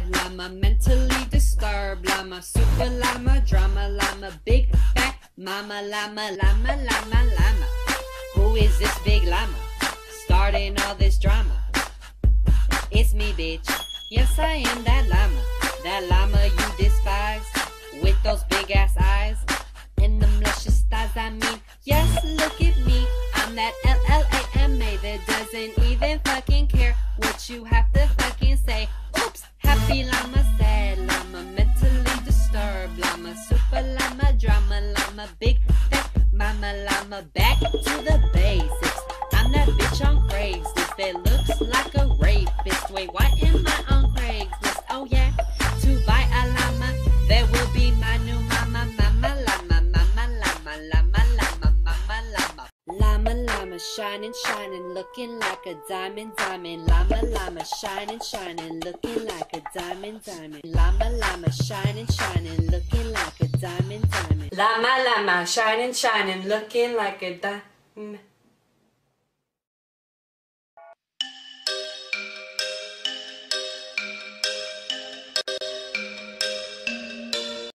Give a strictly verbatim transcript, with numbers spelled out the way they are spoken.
sad llama, mentally disturbed llama, super llama, drama llama, big fat mama llama, llama, llama, llama. Who is this big llama starting all this drama? It's me, bitch. Yes, I am that llama, that llama you despise, with those big ass eyes and them luscious thighs. I mean, yes, look at me. I'm that L L A M A that doesn't even fucking care what you have to fucking say. Oops, happy llama, sad llama, mentally disturbed llama, super llama, drama llama, big fat mama llama. Back to the basics. I'm that bitch on Craigslist that looks like a rapist. Wait, why am I on Craigslist? Oh yeah, to buy a llama that will be my new mama, mama llama, mama llama, llama, llama, mama llama. Llama, llama, shining, shining, looking like a diamond, diamond. Llama, llama, shining, shining, looking like a diamond, diamond. Llama, llama, shining, shining, looking like a diamond, diamond. Llama, llama, shining, shining, looking like a diamond.